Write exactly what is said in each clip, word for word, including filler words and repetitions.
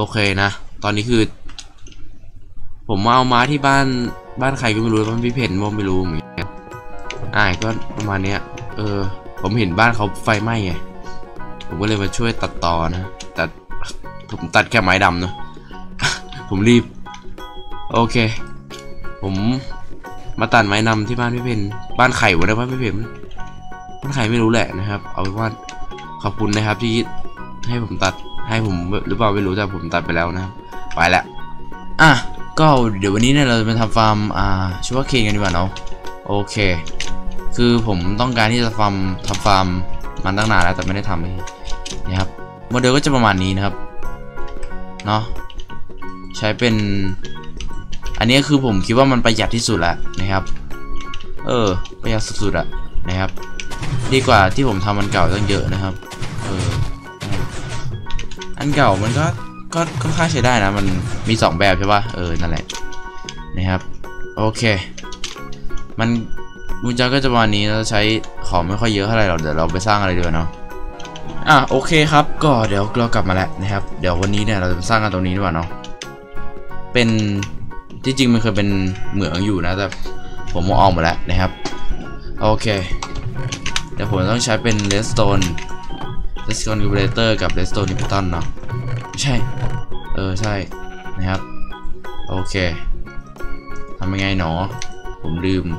เคนะตอนนี้คือผมมาเอาม้าที่บ้านบ้านใครก็ไม่รู้บ้านพี่เพนว่าไม่รู้เหมือนกันอ่าก็ประมาณเนี้ยเออผมเห็นบ้านเขาไฟไหม้ไงผมก็เลยมาช่วยตัดต่อนะแต่ผมตัดแค่ไม้ดำเนาะ ผมรีบโอเคผมมาตัดไม้นำที่บ้านพี่เพนบ้านไข่วะนะบ้านพี่เพนบ้านไข่ไม่รู้แหละนะครับเอาเป็นว่าขอบคุณนะครับที่ให้ผมตัดให้ผมหรือเปล่าไม่รู้แต่ผมตัดไปแล้วนะครับไปแล้วอ่ะก็เดี๋ยววันนี้เนี่ยเราจะมาทำฟาร์มอ่าชูการ์เคนกันดีกว่าเนาะโอเคคือผมต้องการที่จะฟาร์มทำฟาร์มมันตั้งนานแล้วแต่ไม่ได้ทำเลยนะครับโมเดลก็จะประมาณนี้นะครับเนาะใช้เป็นอันนี้คือผมคิดว่ามันประหยัดที่สุดแล้วนะครับเออประหยัดสุดๆอะนะครับดีกว่าที่ผมทำมันเก่าตั้งเยอะนะครับเอออันเก่ามันก็ก็ค่อนข้างใช้ได้นะมันมีสองแบบใช่ป่ะเออนั่นแหละนะครับโอเคมันมูลจาก็จะประมาณนี้เราใช้ของไม่ค่อยเยอะเท่าไหร่หรอกเดี๋ยวเราไปสร้างอะไรดีกว่าเนาะอ่ะโอเคครับก็เดี๋ยวเรากลับมาแล้วนะครับเดี๋ยววันนี้เนี่ยเราจะไปสร้างกันตรงนี้ดีกว่าเนาะเป็นที่จริงมันเคยเป็นเหมืองอยู่นะแต่ผมเอาออกหมดแล้วนะครับโอเคเดี๋ยวผมต้องใช้เป็น redstone redstone generator กับ redstone inhibitor เนาะไม่ใช่เออใช่นะครับโอเคทำยังไงหนอผมลืม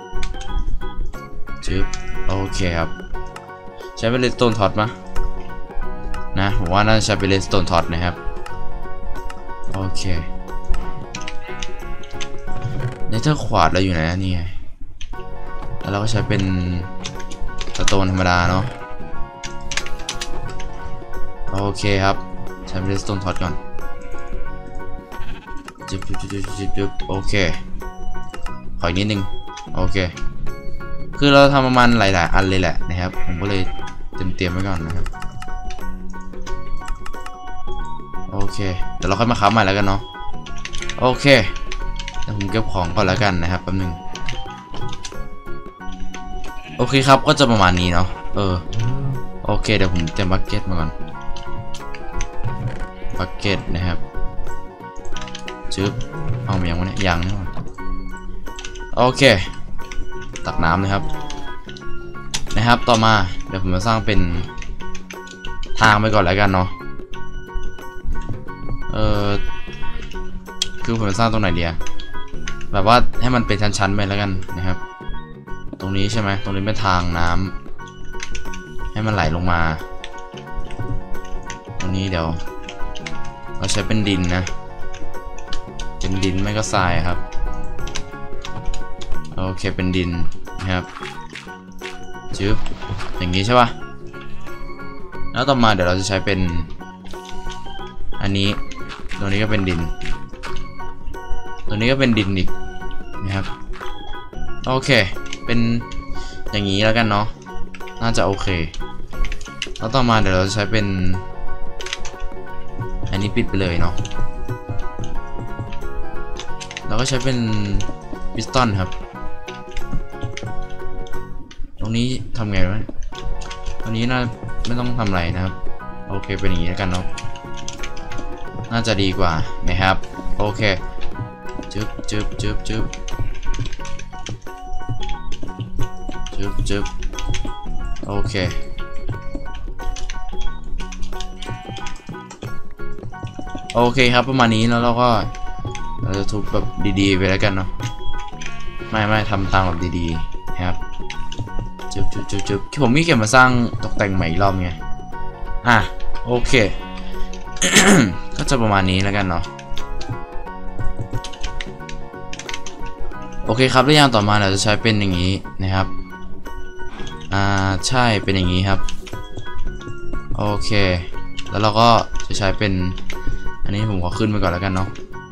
จึ๊บโอเคครับใช้เป็น redstone torch มะนะผมว่าน่าจะใช้เป็น redstone torch นะครับโอเคเนเธอร์ควาร์ตเราอยู่ไหนนี่ไงแล้วเราก็ใช้เป็นสโตนธรรมดาเนาะโอเคครับใช้เป็นสโตนท็อตก่อนจุ๊บจุ๊บจุ๊บจุ๊บจุ๊บโอเคขออีกนิดนึงโอเคคือเราทำประมาณหลายๆอันเลยแหละนะครับผมก็เลยเตรียมเตรียมไว้ก่อนนะครับโอเคเดี๋ยวเราค่อยมาค้าใหม่แล้วกันเนาะโอเคผมเก็บของก่อนแล้วกันนะครับแป๊บนึงโอเคครับก็จะประมาณนี้เนาะเออโอเคเดี๋ยวผมเตรียมบัคเก็ตมาก่อนบัคเก็ตนะครับจึ๊บเอามายังวะเนี่ยยังนะโอเคตักน้ำนะครับนะครับต่อมาเดี๋ยวผมจะสร้างเป็นทางไปก่อนแล้วกันเนาะเออคือผมจะสร้างตรงไหนดีอะแบบว่าให้มันเป็นชั้นๆไปแล้วกันนะครับตรงนี้ใช่ไหมตรงนี้เป็นทางน้ำให้มันไหลลงมาตรงนี้เดี๋ยวเราใช้เป็นดินนะเป็นดินไม่ก็ทรายครับโอเคเป็นดินนะครับจึ๊บอย่างนี้ใช่ป่ะแล้วต่อมาเดี๋ยวเราจะใช้เป็นอันนี้ตรงนี้ก็เป็นดินตรงนี้ก็เป็นดินอีกนะครับโอเคเป็นอย่างนี้แล้วกันเนาะน่าจะโอเคแล้วต่อมาเดี๋ยวเราจะใช้เป็นอันนี้ปิดไปเลยเนาะแล้วก็ใช้เป็นพิสตันครับตรงนี้ทำไงวะตรงนี้น่าไม่ต้องทำอะไรนะครับโอเคเป็นอย่างนี้แล้วกันเนาะน่าจะดีกว่านะครับโอเคจึ๊บจึ๊บจึ๊บจึ๊บจึ๊บจึ๊บโอเคโอเคครับประมาณนี้แล้วเราก็เราจะทุบแบบดีๆไปแล้วกันเนาะไม่ไม่ทำตามแบบดีๆนะครับจึ๊บจึ๊บจึ๊บจึ๊บผมมีเก็บมาสร้างตกแต่งใหม่อีกรอบไงอ่ะโอเค ก็จะประมาณนี้แล้วกันเนาะโอเคครับแล้วอย่างต่อมาเราจะใช้เป็นอย่างนี้นะครับอ่าใช่เป็นอย่างนี้ครับโอเคแล้วเราก็จะใช้เป็นอันนี้ผมขอขึ้นไปก่อนแล้วกันเนาะ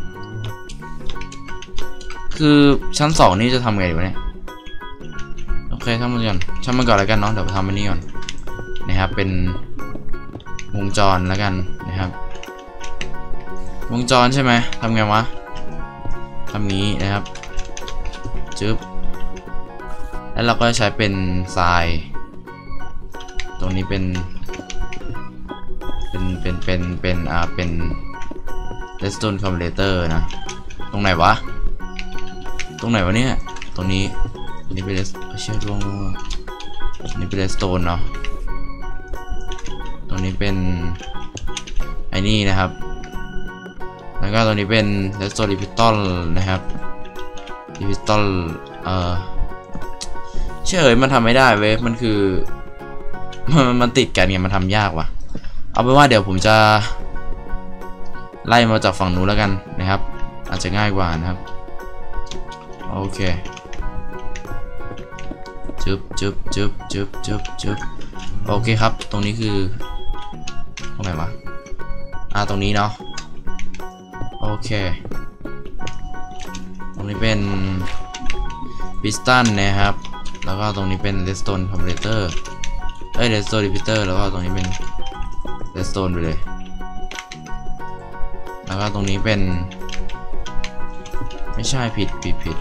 คือชั้นสองนี่จะทำไงวะเนี่ยโอเคทำมันก่อนช่างมันก่อนแล้วกันเนาะเดี๋ยวทำอันนี้ก่อนนะครับเป็นวงจรแล้วกันนะครับวงจรใช่ไหมทำไงวะทำนี้นะครับจึ๊บแล้วเราก็ใช้เป็นทรายตรงนี้เป็นเป็นเป็นเป็นเป็นอ่าเป็น redstone accumulator นะตรงไหนวะตรงไหนวะเนี่ยตรงนี้นี่เป็นเชือกลงลงนี่เป็น redstone เนาะตรงนี้เป็นไอ้นี่นะครับแล้วก็ตรงนี้เป็น redstone repeater นะครับ repeater เอ่อเชื่อเอ๋ยมันทำไม่ได้เว้ยมันคือมันมันติดกันไงมันทำยากว่ะเอาเป็นว่าเดี๋ยวผมจะไล่มาจากฝั่งนู้นแล้วกันนะครับอาจจะง่ายกว่านะครับโอเคจึ๊บจึ๊บจึ๊บจึ๊บจึ๊บจึ๊บโอเคครับตรงนี้คือตรงไหนวะอ่าตรงนี้เนาะโอเคตรงนี้เป็นพิสตันนะครับแล้วก็ตรงนี้เป็น redstone accumulator เอ้ย redstone repeater แล้วก็ตรงนี้เป็น redstone ไปเลยแล้วก็ตรงนี้เป็นไม่ใช่ผิดผิดผิด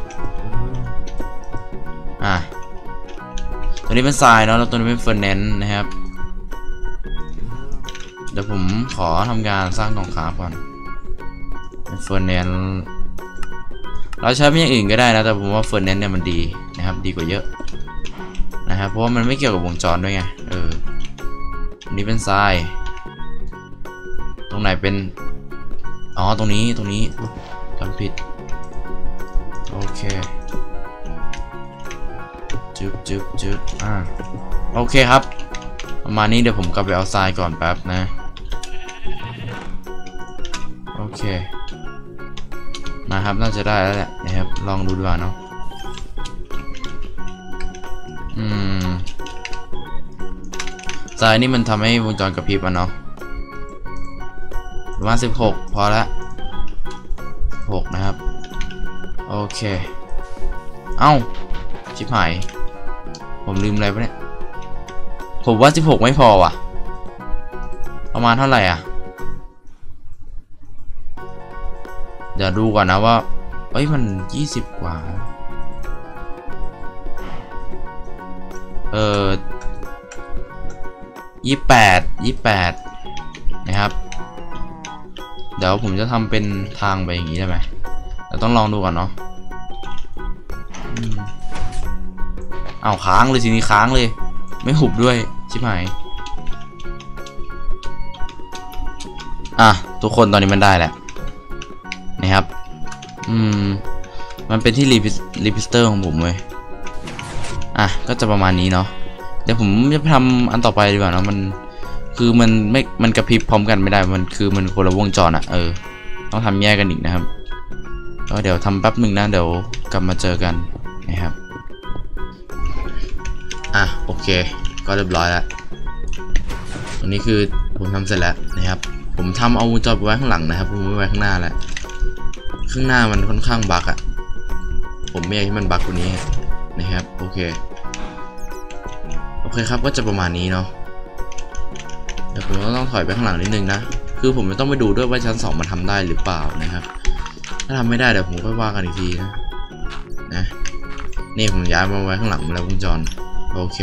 อ่ะตัวนี้เป็นทรายเนาะแล้วตัวนี้เป็นเฟอร์เนนซ์นะครับเดี๋ยวผมขอทำการสร้างกล่องคราฟก่อนเป็นเฟอร์เนนซ์เราใช้ไม่อย่างอื่นก็ได้นะแต่ผมว่าเฟอร์เนนซ์เนี่ยมันดีนะครับดีกว่าเยอะนะครับเพราะว่ามันไม่เกี่ยวกับวงจรด้วยไงเอออันนี้เป็นทรายตรงไหนเป็นอ๋อตรงนี้ตรงนี้จำผิดโอเคจึ๊บจึ๊บจึ๊บอ่าโอเคครับประมาณนี้เดี๋ยวผมกลับไปเอาทรายก่อนแป๊บนะโอเคนะครับน่าจะได้แล้วแหละนะครับลองดูดีกว่าเนาะอืมทรายนี่มันทำให้วงจรกระพริบอ่ะเนาะประมาณสิบหกพอละหกนะครับโอเคเอ้าชิบหายผมลืมอะไรปะเนี่ยผมว่าสิบหกไม่พอว่ะประมาณเท่าไหร่อ่ะเดี๋ยวดูก่อนนะว่าเอ้ยมันยี่สิบกว่าเออยี่สิบแปดยี่สิบแปดนะครับเดี๋ยวผมจะทำเป็นทางไปอย่างนี้ได้ไหมเราต้องลองดูก่อนเนาะเอาค้างเลยทีนี้ค้างเลยไม่หุบด้วยชิบหายอ่ะทุกคนตอนนี้มันได้แหละนะครับอืมมันเป็นที่รีพิสเตอร์ของผมเลยอ่ะก็จะประมาณนี้เนาะเดี๋ยวผมจะทำอันต่อไปดีกว่าเนาะมันคือมันไม่มันกระพริบพร้อมกันไม่ได้มันคือมันคนละวงจรอ่ะเออต้องทำแยกกันอีกนะครับก็เดี๋ยวทำแป๊บหนึ่งนะเดี๋ยวกลับมาเจอกันนะครับอ่ะโอเคก็เรียบร้อยแล้วตรงนี้คือผมทำเสร็จแล้วนะครับผมทำเอาวงจรไปไว้ข้างหลังนะครับผมไม่ไว้ข้างหน้าแล้วข้างหน้ามันค่อนข้างบั๊กอ่ะผมไม่อยากให้มันบั๊กกว่านี้นะครับโอเคโอเคครับก็จะประมาณนี้เนาะเดี๋ยวผมก็ต้องถอยไปข้างหลังนิดนึงนะคือผมไม่ต้องไปดูด้วยว่าชั้นสองมันทำได้หรือเปล่านะครับถ้าทำไม่ได้เดี๋ยวผมก็ว่ากันอีกทีนะนะนี่ผมย้ายมาไว้ข้างหลังแล้ววงจรโอเค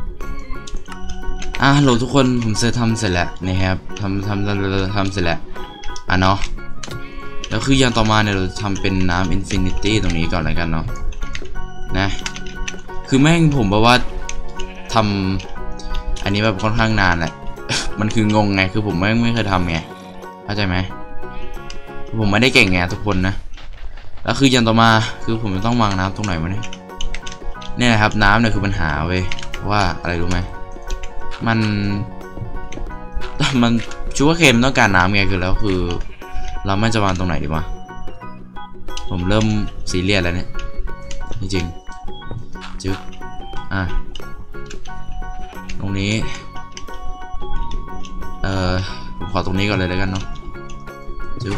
อ่ะโหลทุกคนผมเสร็จทำเสร็จแล้วนะครับทำทำทำทำเสร็จแล้วอ่ะเนาะแล้วคืออย่างต่อมาเนี่ยเราทำเป็นน้ำอินฟินิตี้ตรงนี้ก่อนเลยกันเนาะนะคือแม่งผมบอกว่าทำอันนี้แบบค่อนข้างนานแหละ มันคืองงไงคือผมไม่ไม่เคยทำไงเข้าใจไหมผมไม่ได้เก่งไงทุกคนนะแล้วคืออย่างต่อมาคือผมจะต้องวางน้ำตรงไหนวะเนี่ยเนี่ยนะครับน้ำเนี่ยคือปัญหาเว้ยว่าอะไรรู้ไหมมันมันชูว่าเค็มต้องการน้ำไงคือแล้วคือเราไม่จะวางตรงไหนดีวะผมเริ่มซีเรียสแล้วเนี่ยจริงๆจึ๊บอ่ะตรงนี้เอ่อผมขอตรงนี้ก่อนเลยแล้วกันเนาะจึ๊บ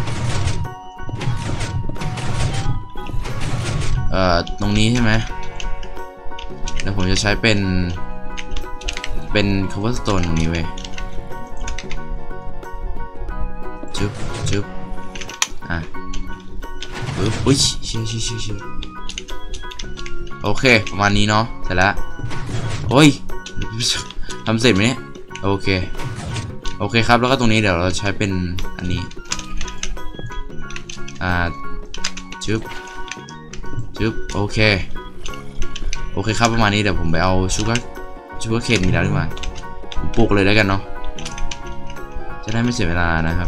เอ่อตรงนี้ใช่ไหมเดี๋ยวผมจะใช้เป็นเป็น cobblestone ตรงนี้เว้ยจึ๊บจึ๊บอ่ะปึ๊บอุ้ยเชี่ยเชี่ยเชี่ยเชี่ยโอเคประมาณนี้เนาะเสร็จแล้วโอ้ยทำเสร็จไหมเนี่ยโอเคโอเคครับแล้วก็ตรงนี้เดี๋ยวเราใช้เป็นอันนี้อ่าชึบชึบโอเคโอเคครับประมาณนี้เดี๋ยวผมไปเอาชูการ์ชูการ์เคนมีแล้วดีกว่าผมปลูกเลยแล้วกันเนาะจะได้ไม่เสียเวลานะครับ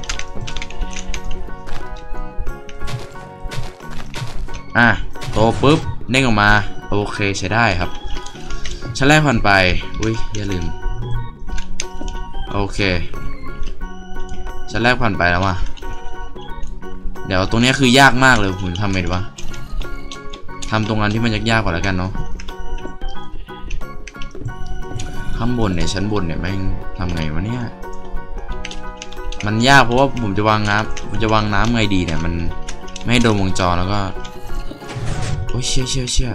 อ่ะโตปุ๊บเด้งออกมาโอเคใช้ได้ครับชั้นแรกผ่านไปอุ้ยอย่าลืมโอเคชั้นแรกผ่านไปแล้วว่ะเดี๋ยวตรงนี้คือยากมากเลยผมทำไงดีวะทำตรงนั้นที่มันยากๆก่อนแล้วกันเนาะข้างบนเนี่ยชั้นบนเนี่ยแม่งทำไงวะเนี่ยมันยากเพราะว่าผมจะวางน้ำผมจะวางน้ำไงดีเนี่ยมันไม่ให้โดนวงจรแล้วก็โอ้ยเชี่ยเชี่ยเชี่ย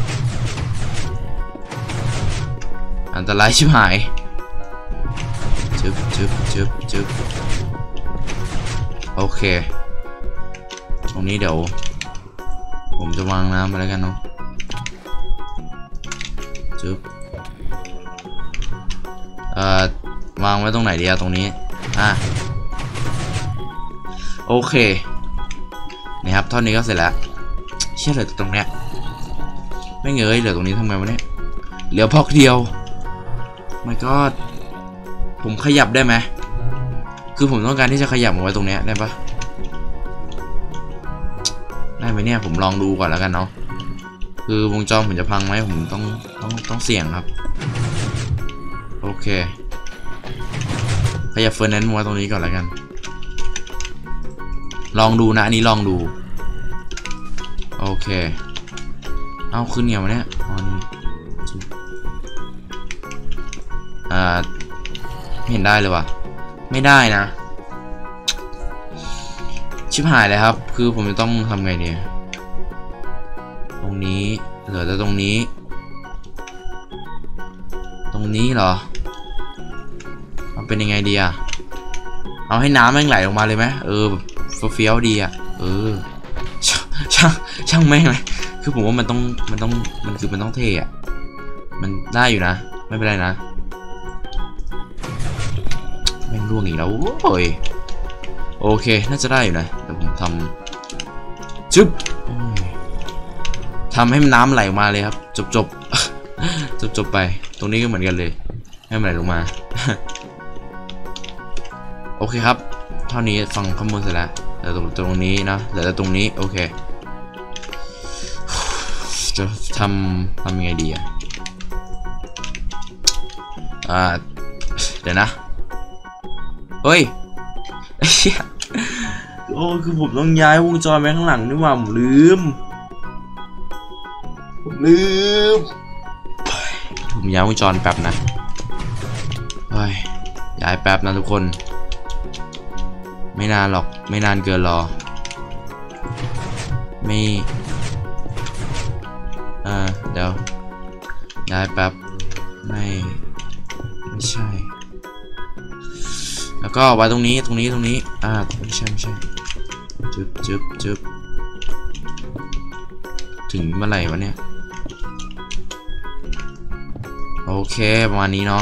อันตรายชิบหายจึ๊บจึ๊บจึ๊บจึ๊บโอเคตรงนี้เดี๋ยวผมจะวางน้ำไปแล้วกันเนาะจึ๊บเอ่อวางไว้ตรงไหนดีอะตรงนี้อ่ะโอเคนี่ครับเท่านี้ก็เสร็จแล้วเชื่อเลยตรงเนี้ยไม่เงยเหลือตรงนี้ทำไงวะเนี่ยเหลือพอกเดียวไม่ก็ผมขยับได้ไหมคือผมต้องการที่จะขยับมาไว้ตรงเนี้ยได้ปะได้ไหมเนี่ยผมลองดูก่อนแล้วกันเนาะคือวงจรผมจะพังไหมผมต้องต้องต้องเสี่ยงครับโอเคขยับเฟอร์นันซ์ไว้ตรงนี้ก่อนแล้วกันลองดูนะอันนี้ลองดูโอเคเอาขึ้นไงวะเนี่ยอ๋อนี่อ่าไม่เห็นได้เลยวะไม่ได้นะชิบหายเลยครับคือผมจะต้องทำไงเนี่ยตรงนี้เหลือแต่ตรงนี้ตรงนี้เหรอมันเป็นยังไงดีอะเอาให้น้ำแม่งไหลลงมาเลยไหมเออเฟี้ยวดีอะเออช่างช่างแม่งเลยคือผมว่ามันต้องมันต้องมันคือมันต้องเท่อะมันได้อยู่นะไม่เป็นไรนะแม่งร่วงอีกแล้วโอ้ยโอเคน่าจะได้อยู่นะเดี๋ยวผมทำจึ๊บทำให้น้ำไหลออกมาเลยครับจบจบจบจบไปตรงนี้ก็เหมือนกันเลยให้มันไหลลงมาโอเคครับเท่านี้ฟังข้อมูลเสร็จแล้วเหลือตรงตรงนี้นะเหลือแต่ตรงนี้โอเคจะทำทำยังไงดีอ่ะอ่าเดี๋ยวนะเฮ้ยโอ้คือผมต้องย้ายวงจรไปข้างหลังนี่ว่าผมลืมผมลืมผมย้ายวงจรแป๊บนะเฮ้ยย้ายแป๊บนะทุกคนไม่นานหรอกไม่นานเกินรอไม่อ่าเดี๋ยวย้ายแป๊บไม่ไม่ใช่แล้วก็ไว้ตรงนี้ตรงนี้ตรงนี้อ่าไม่ใช่ไม่ใช่จึ๊บจึ๊บจึ๊บถึงเมื่อไหร่วะเนี่ยโอเคประมาณนี้เนาะ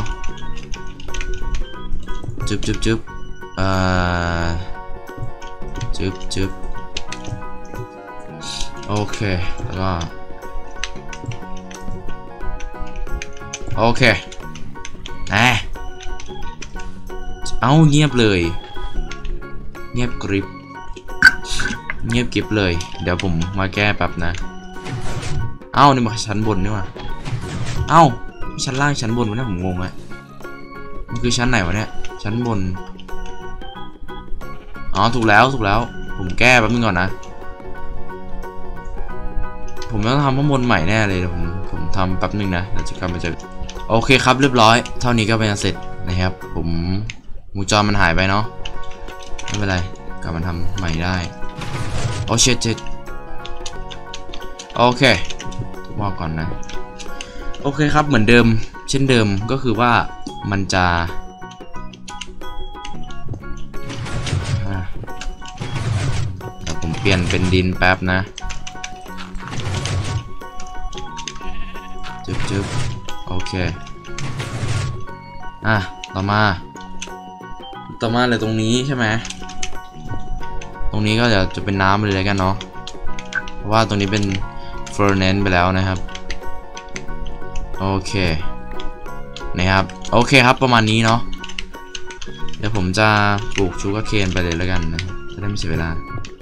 จึ๊บจึ๊บจึ๊บเอ่อจึ๊บจึ๊บโอเคแล้วก็โอเคแอะเอาเงียบเลยเงียบกริบเงียบกริบเลยเดี๋ยวผมมาแก้แป๊บนะเอ้านี่มาชั้นบนนี่วะเอ้าชั้นล่างชั้นบนวะเนี่ยผมงงอะมันคือชั้นไหนวะเนี่ยชั้นบนอ๋อถูกแล้วถูกแล้วผมแก้แป๊บนึงก่อนนะผมต้องทำข้างบนใหม่แน่เลยผมผมทำแป๊บนึงนะเดี๋ยวจะกลับมาเจอโอเคครับเรียบร้อยเท่านี้ก็เป็นเสร็จนะครับผมวงจรมันหายไปเนาะไม่เป็นไรกลับมาทำใหม่ได้โอ้เช็ดเช็ดโอเคบอกก่อนนะโอเคครับเหมือนเดิมเช่นเดิมก็คือว่ามันจะเดี๋ยวผมเปลี่ยนเป็นดินแป๊บนะจึ๊บจึ๊บโอเคอ่ะต่อมาต่อมาเลยตรงนี้ใช่ไหมรงนี้ก็จะจะเป็นน้ำเลยแล้วกันเนาะเพราะว่าตรงนี้เป็นเฟอร์เนนไปแล้วนะครับโอเคนะครับโอเคครับประมาณนี้เนาะเดี๋ยวผมจะปลูกชูการ์เคนไปเลยแล้วกันนะจะได้ไม่เสียเวลา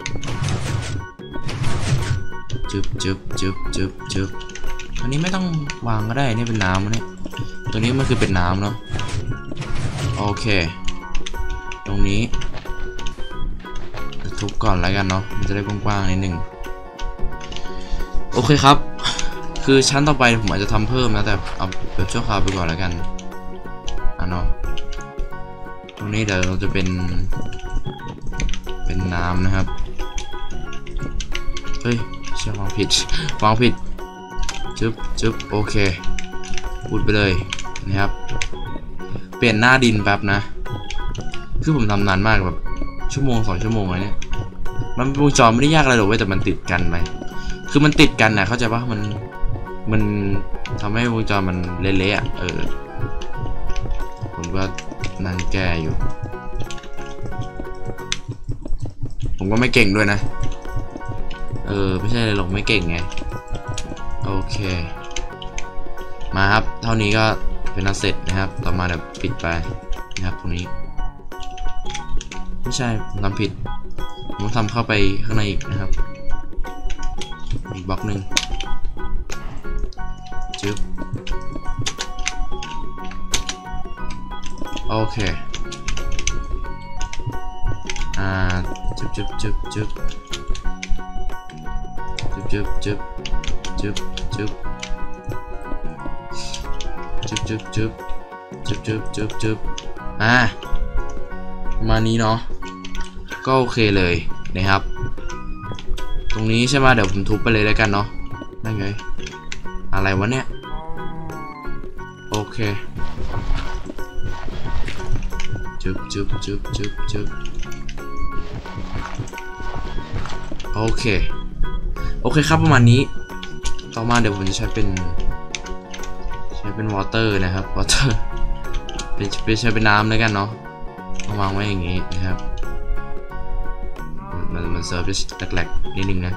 จึ๊บจึ๊บจึ๊บจึ๊บจึ๊บอันนี้ไม่ต้องวางก็ได้นี่เป็นน้ำนะเนี่ยตัวนี้มันคือเป็นน้ำเนาะโอเคตรงนี้ทุบก่อนแล้วกันเนาะมันจะได้กว้างๆนิดนึงโอเคครับคือชั้นต่อไปผมอาจจะทำเพิ่มนะแต่เอาแบบชั่วคราวไปก่อนแล้วกันอ่ะเนาะตรงนี้เดี๋ยวเราจะเป็นเป็นน้ำนะครับเฮ้ยเชื่อวางผิดวางผิดจึ๊บจึ๊บโอเคพูดไปเลยนะครับเปลี่ยนหน้าดินแป๊บนะคือผมทำนานมากแบบชั่วโมงสองชั่วโมงอะไรเนี่ยมันวงจรไม่ได้ยากอะไรหรอกเว้ยแต่มันติดกันไหมคือมันติดกันนะเข้าใจปะมันมันทำให้วงจรมันเละๆอ่ะเออผมก็นั่งแก้อยู่ผมก็ไม่เก่งด้วยนะเออไม่ใช่เลยหรอกไม่เก่งไงโอเคมาครับเท่านี้ก็เป็นอันเสร็จนะครับต่อมาเดี๋ยวปิดไปนะครับตรงนี้ไม่ใช่ผมทำผิดผมทำเข้าไปข้างในอีกนะครับอีกบล็อกหนึ่งจึ๊บโอเคอ่าจึ๊บจึ๊บจึ๊บจึ๊บจึ๊บจึ๊บจึ๊บจึ๊บจึ๊บจึ๊บจึ๊บจึ๊บจึ๊บจึ๊บจึ๊บอ่าประมาณนี้เนาะก็โอเคเลยนะครับตรงนี้ใช่ไหมเดี๋ยวผมทุบไปเลยแล้วกันเนาะนั่นไงอะไรวะเนี่ยโอเคจึ๊บจึ๊บจึ๊บจึ๊บจึ๊บโอเคโอเคครับประมาณนี้ต่อมาเดี๋ยวผมจะใช้เป็นใช้เป็นวอเตอร์นะครับวอเตอร์เป็นเป็นใช้เป็นน้ำแล้วกันเนาะวางไว้อย่างนี้นะครับมันมันเซิร์ฟจะแหลกๆนิดนึงนะ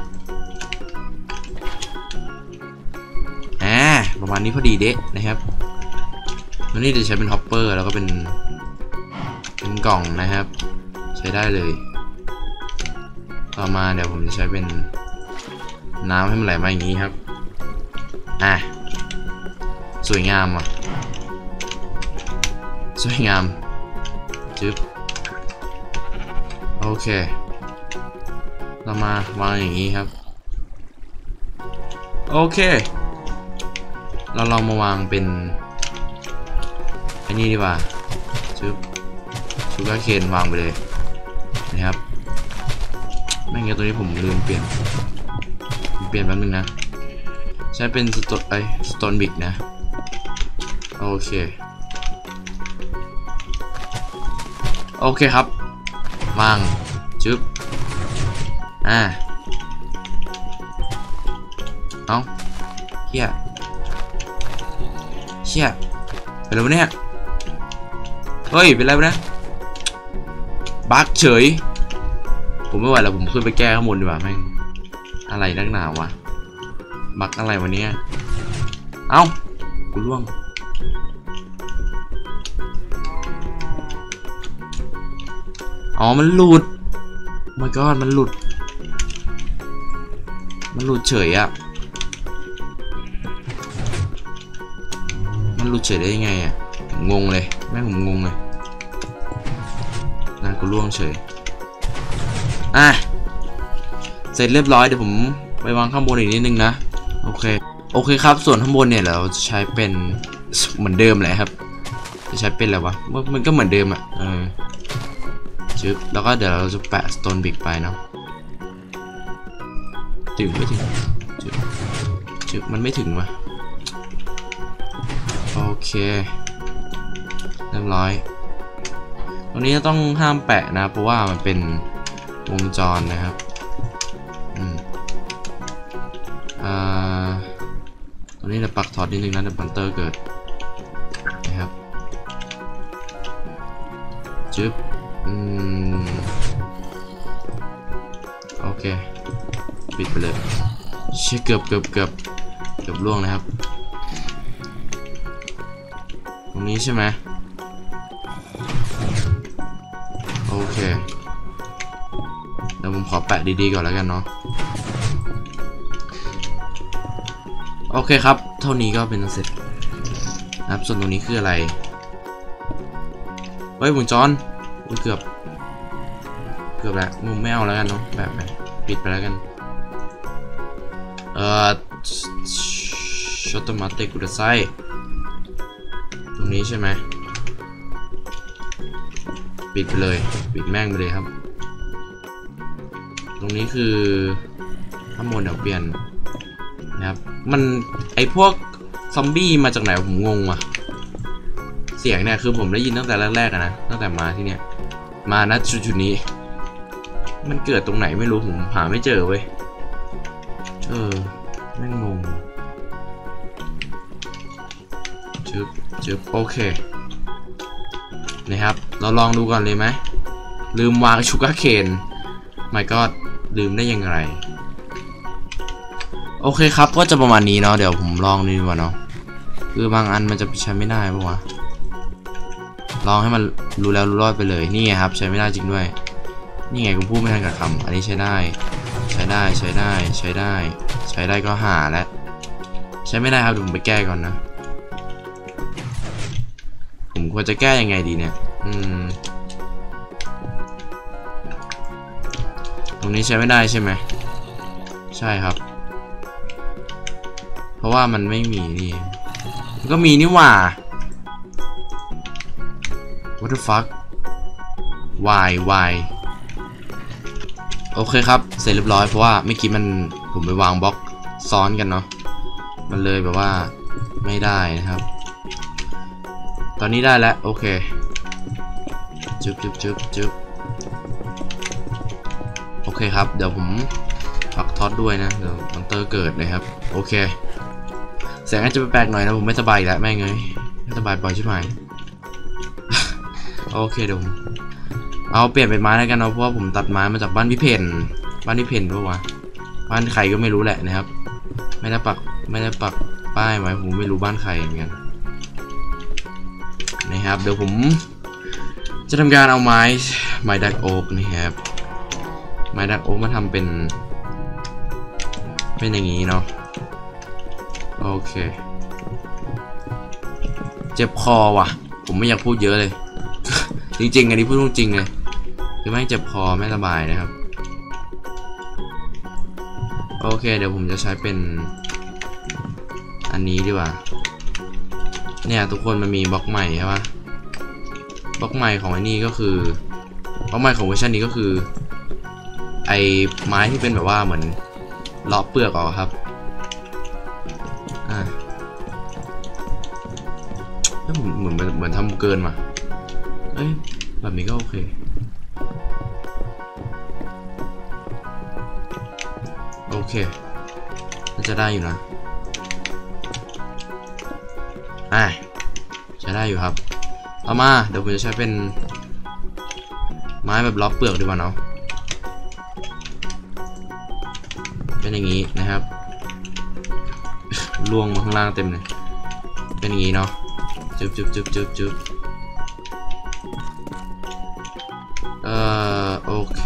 อ่าประมาณนี้พอดีเด๊ะนะครับแล้วนี่จะใช้เป็นฮอปเปอร์แล้วก็เป็นเป็นกล่องนะครับใช้ได้เลยต่อมาเดี๋ยวผมจะใช้เป็นน้ำให้มันไหลมาอย่างนี้ครับอ่ะสวยงามอ่ะสวยงามจึ๊บโอเคเรามาวางอย่างนี้ครับโอเคเราลองมาวางเป็นอันนี้ดีกว่าจึ๊บชูการ์เคนวางไปเลยนะครับไม่งั้นตัวนี้ผมลืมเปลี่ยนเปลี่ยนแป๊บนึงนะใช้เป็นสโตนไอสโตนบิกนะโอเคโอเคครับวางจึ๊บอ่าเอาเชี่ยเชี่ยเป็นอะไรวะเนี่ยเฮ้ยเป็นอะไรวะเนี่ยบั๊กเฉยผมไม่ไหวแล้วผมขึ้นไปแก้ข้างบนดีกว่าแม่งอะไรนักหนาวะบั๊กอะไรวะเนี่ยเอ้ากูล่วงอ๋อมันหลุดmy godมันหลุดมันหลุดเฉยอะมันหลุดเฉยได้ยังไงอะผมงงเลยแม่งผมงงเลยน่ากูล่วงเฉยอ่ะเสร็จเรียบร้อยเดี๋ยวผมไปวางข้างบนอีกนิดนึงนะโอเคโอเคครับส่วนข้างบนเนี่ยเราจะใช้เป็นเหมือนเดิมแหละครับจะใช้เป็นอะไรวะมันก็เหมือนเดิมอะเออจึ๊บแล้วก็เดี๋ยวเราจะแปะสโตนบิกไปเนาะถึงไม่ถึงจึ๊บจึ๊บมันไม่ถึงวะโอเคเรียบร้อยตรงนี้จะต้องห้ามแปะนะเพราะว่ามันเป็นวงจรนะครับอืมอ่าตรงนี้เราปักถอดนิดนึงนะเดี๋ยวบันเตอร์เกิดนะครับจึ๊บอืมปิดไปเลยเชี่ยเกือบเกือบเกือบเกือบล่วงนะครับตรงนี้ใช่ไหมโอเคเดี๋ยวผมขอแปะดีๆก่อนแล้วกันเนาะโอเคครับเท่านี้ก็เป็นเสร็จนะครับส่วนตรงนี้คืออะไรเฮ้ยวงจรเกือบเกือบแล้วมุมไม่เอาแล้วกันเนาะแบบไปปิดไปแล้วกันเอ่อช็อตโตมาเตกุดไซตรงนี้ใช่ไหมปิดไปเลยปิดแม่งไปเลยครับตรงนี้คือข้างบนเดี๋ยวเปลี่ยนนะครับมันไอพวกซอมบี้มาจากไหนผมงงว่ะเสียงเนี่ยคือผมได้ยินตั้งแต่แรกๆนะตั้งแต่มาที่เนี่ยมาณจุดๆนี้มันเกิดตรงไหนไม่รู้ผมหาไม่เจอเว้ยเออแม่งงงจึ๊บจึ๊บโอเคนะครับเราลองดูก่อนเลยไหมลืมวางชูการ์เคนไม่ก็ลืมได้ยังไงโอเคครับก็จะประมาณนี้เนาะเดี๋ยวผมลองดูว่าเนาะคือบางอันมันจะใช้ไม่ได้ปะวะลองให้มันรู้แล้วรู้รอดไปเลยนี่ไงครับใช้ไม่ได้จริงด้วยนี่ไงผมพูดไม่ทันกับคำอันนี้ใช้ได้ใช้ได้ใช้ได้ใช้ได้ใช้ได้ก็หาแล้วใช้ไม่ได้ครับเดี๋ยวผมไปแก้ก่อนนะผมควรจะแก้ยังไงดีเนี่ยอืมตรงนี้ใช้ไม่ได้ใช่ไหมใช่ครับเพราะว่ามันไม่มีนี่มันก็มีนี่หว่า what the fuck why why โอเคครับเสร็จเรียบร้อยเพราะว่าเมื่อกี้มันผมไปวางบล็อกซ้อนกันเนาะมันเลยแบบว่าไม่ได้นะครับตอนนี้ได้แล้วโอเคจึ๊บจึ๊บจึ๊บจึ๊บโอเคครับเดี๋ยวผมปักท็อตด้วยนะเดี๋ยวมอนเตอร์เกิดนะครับโอเคเสียงอาจจะแปลกๆหน่อยนะผมไม่สบายแล้วแม่งเลยไม่สบายปล่อยใช่ไหม โอเคเดี๋ยวเอาเปลี่ยนเป็นไม้แล้วกันเนาะเพราะว่าผมตัดไม้มาจากบ้านพี่เพนบ้านพี่เพนปะวะบ้านใครก็ไม่รู้แหละนะครับไม่ได้ปักไม่ได้ปักป้ายไว้ผมไม่รู้บ้านใครเหมือนกันนะครับเดี๋ยวผมจะทำการเอาไม้ไม้ดักโอ๊กนะครับไม้ดักโอ๊กมาทำเป็นเป็นอย่างนี้เนาะโอเคเจ็บคอว่ะผมไม่อยากพูดเยอะเลย จริงๆอันนี้พูดจริงเลยคือไม่เจ็บคอไม่สบายนะครับโอเคเดี๋ยวผมจะใช้เป็นอันนี้ดีกว่าเนี่ยทุกคนมันมีบล็อกใหม่ใช่ปะบล็อกใหม่ของไอ้นี่ก็คือบล็อกใหม่ของเวอร์ชันนี้ก็คือไอ้ไม้ที่เป็นแบบว่าเหมือนเลาะเปลือกออกครับอ่าเหมือนเหมือนทำเกินมาเอ้ยแบบนี้ก็โอเคโอเคน่าจะได้อยู่นะอ่าใช้ได้อยู่ครับเอามาเดี๋ยวผมจะใช้เป็นไม้แบบล็อกเปลือกดีกว่าเนาะเป็นอย่างนี้นะครับล่วงมาข้างล่างเต็มเลยเป็นอย่างนี้เนาะจึ๊บจึ๊บจึ๊บจึ๊บจึ๊บเอ่อโอเค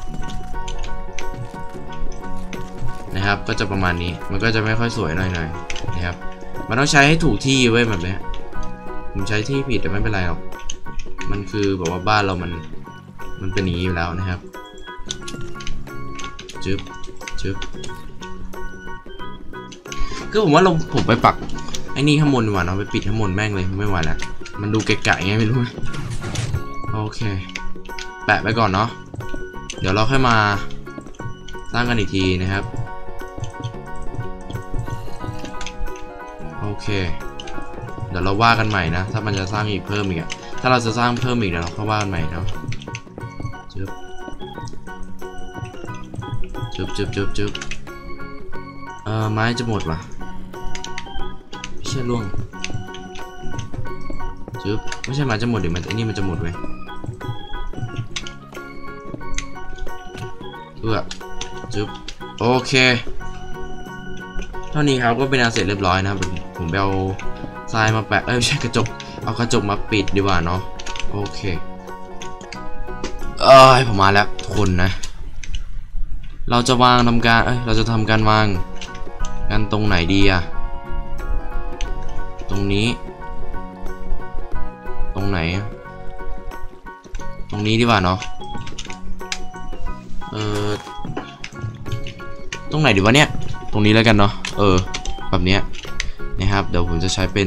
นะครับก็จะประมาณนี้มันก็จะไม่ค่อยสวยหน่อยๆนะครับมันต้องใช้ให้ถูกที่ไว้แบบนี้ผมใช้ที่ผิดแต่ไม่เป็นไรหรอกมันคือแบบว่าบ้านเรามันมันเป็นอย่างนี้อยู่แล้วนะครับจึ๊บจึ๊บคือผมว่าเราผมไปปักไอ้นี่ข้างบนดีกว่าเนาะไปปิดข้างบนแม่งเลยไม่ไหวแล้วมันดูเกะกะไงไม่รู้โอเคแปะไปก่อนเนาะเดี๋ยวเราค่อยมาสร้างกันอีกทีนะครับโอเคเดี๋ยวเราว่ากันใหม่นะถ้ามันจะสร้างอีกเพิ่มอีกอะถ้าเราจะสร้างเพิ่มอีกเดี๋ยวเราค่อยว่ากันใหม่เนาะจึ๊บจึ๊บจึ๊บจึ๊บจึ๊บเอ่อไม้จะหมดว่ะไม่ใช่ล่วงจึ๊บไม่ใช่ไม้จะหมดเดี๋ยวมันไอ้นี่มันจะหมดเว้ยเพื่อจึ๊บโอเคเท่านี้ครับก็เป็นอันเสร็จเรียบร้อยนะครับผมไปเอาทรายมาแปะเอ้ยไม่ใช่กระจกเอากระจกมาปิดดีกว่าเนาะโอเคเอ้ยผมมาแล้วทุกคนนะเราจะวางทำการเอ้ยเราจะทำการวางกันตรงไหนดีอะตรงนี้ตรงไหนตรงนี้ดีกว่าเนาะเออตรงไหนดีวะเนี่ยตรงนี้แล้วกันเนาะเออแบบเนี้ยนะครับเดี๋ยวผมจะใช้เป็น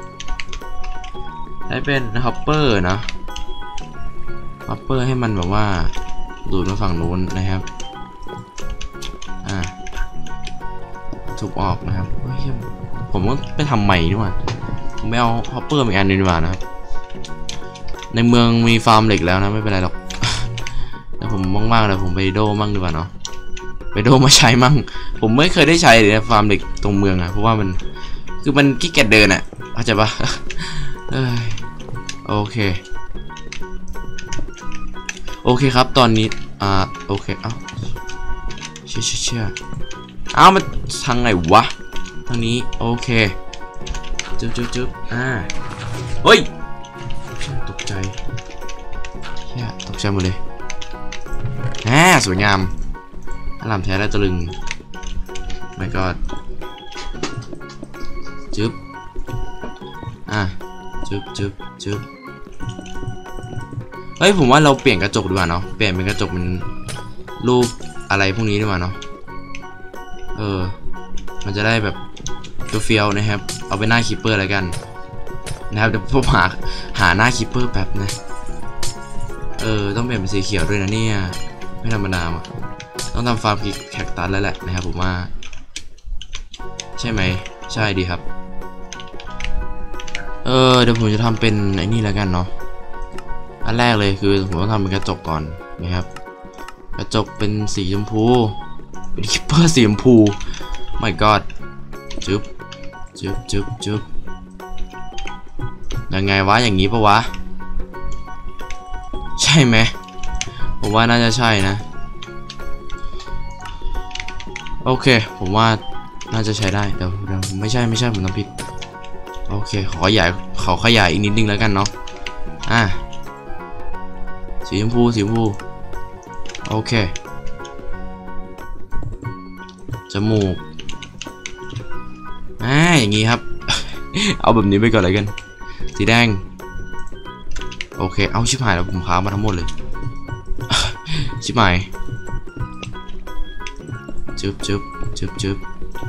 ใช้เป็นฮอปเปอร์นะฮอปเปอร์ให้มันแบบว่าดูดมาฝั่งนู้นนะครับอ่าทุบออกนะครับผมก็ไปทำใหม่ดีกว่าผมไม่เอาฮอปเปอร์อีกอันนึงดีกว่านะครับในเมืองมีฟาร์มเหล็กแล้วนะไม่เป็นไรหรอกแต่ผมว่างๆเลยผมไปโดมั่งดีกว่าเนาะไปโดมาใช้มั่งผมไม่เคยได้ใช้เลยนะฟาร์มเหล็กตรงเมืองอะเพราะว่ามันคือมันขี้เกียจเดินอะเข้าใจปะโอเคโอเคครับตอนนี้อ่าโอเคเอ้าเชื่อเชื่อเชื่อเอ้ามันทางไหนวะทางนี้โอเคจุ๊บจุ๊บจุ๊บอ่าเฮ้ยตกใจเชี่ยตกใจหมดเลยอ่าสวยงามอลามแท้และตะลึงไม่ก็จึ๊บอ่ะจึ๊บจึ๊บจึ๊บเฮ้ยผมว่าเราเปลี่ยนกระจกดีกว่าเนาะเปลี่ยนเป็นกระจกเป็นรูปอะไรพวกนี้ดีกว่าเนาะเออมันจะได้แบบเฟี้ยวๆนะครับเอาไปหน้าคีปเปอร์อะไรกันนะครับเดี๋ยวผมหาหาหน้าคีปเปอร์แป๊บนะเออต้องเปลี่ยนเป็นสีเขียวด้วยนะเนี่ยไม่ธรรมดาอ่ะต้องทำฟาร์มแคคตัสแล้วแหละนะครับผมว่าใช่ไหมใช่ดีครับเออเดี๋ยวผมจะทำเป็นไอ้นี่แล้วกันเนาะอันแรกเลยคือผมต้องทำเป็นกระจกก่อนนะครับกระจกเป็นสีชมพูเป็นคิปเปอร์สีชมพูไม่กอดจึ๊บจึ๊บจึ๊บจึ๊บยังไงวะอย่างนี้ปะวะใช่ไหมผมว่าน่าจะใช่นะโอเคผมว่าน่าจะใช้ได้เดี๋ยวเดี๋ยวไม่ใช่ไม่ใช่ผมทำผิดโอเคขอขยายขอขยายอีกนิดนึงแล้วกันเนาะอ่ะสีชมพูสีชมพูโอเคจมูกอ่าอย่างงี้ครับ เอาแบบนี้ไปก่อนเลยกันสีแดงโอเคเอาชิบหายแล้วผมค้ามาทั้งหมดเลย ชิบหายจึ๊บจึ๊บจึ๊บจึ๊บ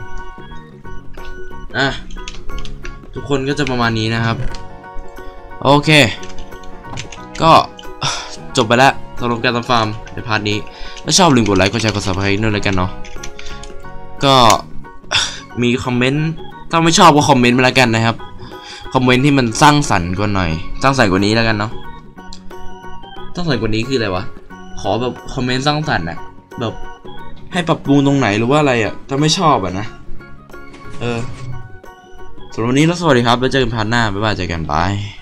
อ่ะทุกคนก็จะประมาณนี้นะครับโอเคก็จบไปแล้วสำหรับการทำฟาร์มในพาร์ทนี้ถ้าชอบลืมกดไลค์กดแชร์กด ซับสไครบ์ด้วยเลยกันเนาะก็มีคอมเมนต์ถ้าไม่ชอบก็คอมเมนต์มาแล้วกันนะครับคอมเมนต์ที่มันสร้างสรรค์กว่าหน่อยสร้างสรรค์กว่านี้แล้วกันเนาะสร้างสรรค์กว่านี้คืออะไรวะขอแบบคอมเมนต์สร้างสรรค์อะแบบให้ปรับปรุงตรงไหนหรือว่าอะไรอะถ้าไม่ชอบอะนะเออสำหรับวันนี้แล้วสวัสดีครับแล้วเจอกันพาร์ทหน้าบ๊ายบายเจอกันบาย